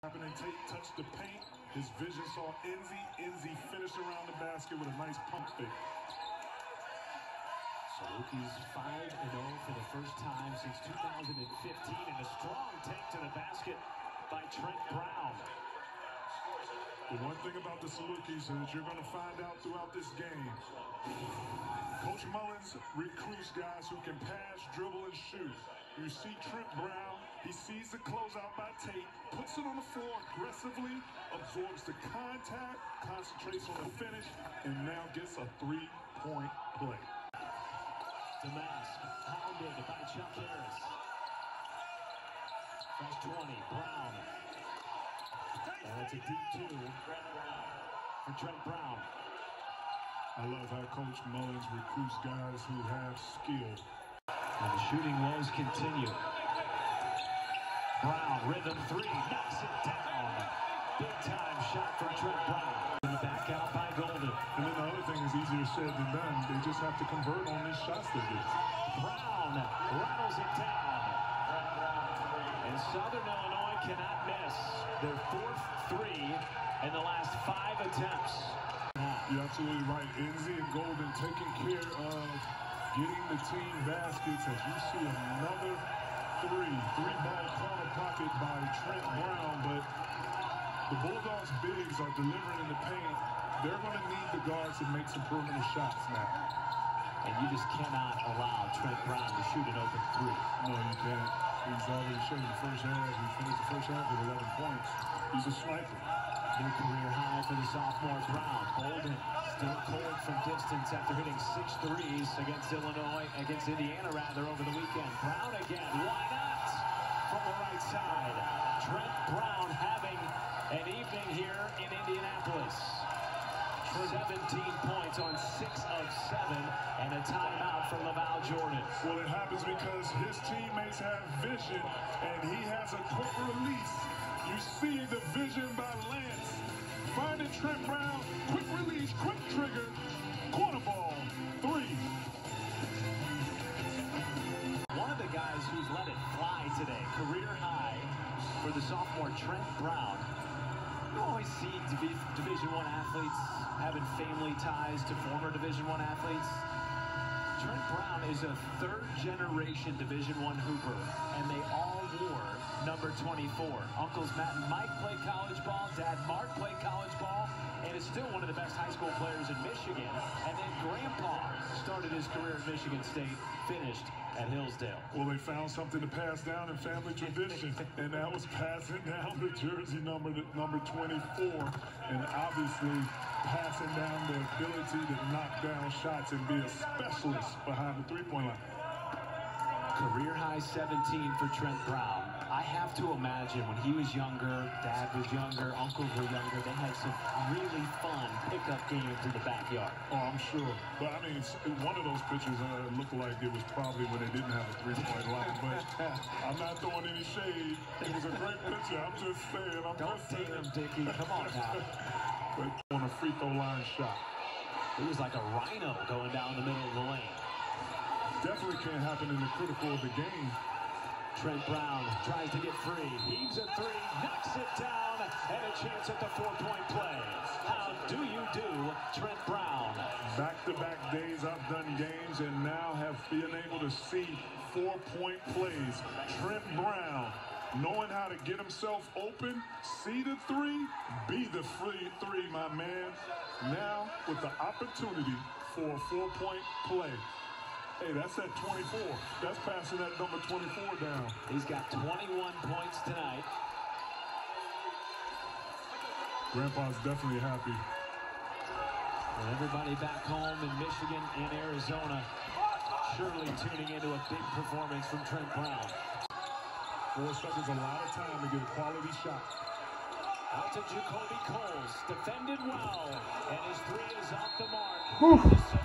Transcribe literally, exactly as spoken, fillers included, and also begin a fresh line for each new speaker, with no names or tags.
Happening, Tate touched the paint. His vision saw Enzi. Enzi finished around the basket with a nice pump fake.
Saluki's five and oh for the first time since two thousand fifteen, and a strong take to the basket by Trent Brown.
The one thing about the Salukis is you're going to find out throughout this game. Coach Mullins recruits guys who can pass, dribble, and shoot. You see Trent Brown, he sees the closeout by Tate, puts it on the floor aggressively, absorbs the contact, concentrates on the finish, and now gets a three-point play.
Damask, pounded by Chuck Harris. That's twenty, Brown. And it's a deep two for Trent Brown.
I love how Coach Mullins recruits guys who have skill.
And the shooting woes continue. Brown, rhythm three, knocks it down. Big time shot from Trent Brown. And back out by Golden.
And then the other thing is easier said than done. They just have to convert on these shots they get.
Brown rattles it down. And Southern Illinois cannot miss their fourth three in the last five attempts.
You're absolutely right. Enzi and Golden taking care of getting the team baskets as you see another three. Three-ball corner pocket by Trent Brown, but the Bulldogs' bigs are delivering in the paint. They're going to need the guards to make some perimeter shots now.
And you just cannot allow Trent Brown to shoot an open three.
No, you can't. He's already shown the first half. He finished the first half with eleven points. He's a sniper.
New career high for the sophomore Brown. Golden still cold from distance after hitting six threes against Illinois, against Indiana rather, over the weekend. Brown again, why not? From the right side. Trent Brown having an evening here in Indianapolis. seventeen points on six of seven, and a timeout for Laval Jordan.
Well, it happens because his teammates have vision, and he has a quick release. You see the vision by Lance. Finding Trent Brown, quick release, quick trigger, corner ball, three.
One of the guys who's let it fly today, career high for the sophomore Trent Brown. You always see Division One athletes having family ties to former Division One athletes. Trent Brown is a third-generation Division One hooper, and they all wore number twenty-four. Uncles Matt and Mike played college ball. Dad Mark played college ball, and is still one of the best high school players in Michigan. And then Grandpa started his career at Michigan State, finished at Hillsdale.
Well, they found something to pass down in family tradition, and that was passing down the jersey number number twenty-four, and obviously passing down the ability to knock down shots and be a specialist behind the three-point line.
Career high seventeen for Trent Brown. I have to imagine when he was younger, Dad was younger, uncles were younger, they had some really fun pickup games in the backyard.
Oh, I'm sure. But, I mean, one of those pictures uh, looked like it was probably when they didn't have a three-point line. But I'm not throwing any shade. It was a great picture. I'm just saying. I'm
Don't
just
date
saying.
him, Dickie. Come on now.
But on a free throw line shot.
It was like a rhino going down the middle of the lane.
Definitely can't happen in the critical of the game.
Trent Brown tries to get free, heaves a three, knocks it down, and a chance at the four-point play. How do you do, Trent Brown?
Back-to-back days I've done games and now have been able to see four-point plays. Trent Brown, knowing how to get himself open, see the three, be the free three, my man. Now with the opportunity for a four-point play. Hey, that's at twenty-four. That's passing that number twenty-four down.
He's got twenty-one points tonight.
Grandpa's definitely happy.
And everybody back home in Michigan and Arizona surely tuning into a big performance from Trent Brown.
Four seconds, a lot of time to get a quality shot.
Out to Jacoby Coles, defended well, and his three is off the mark.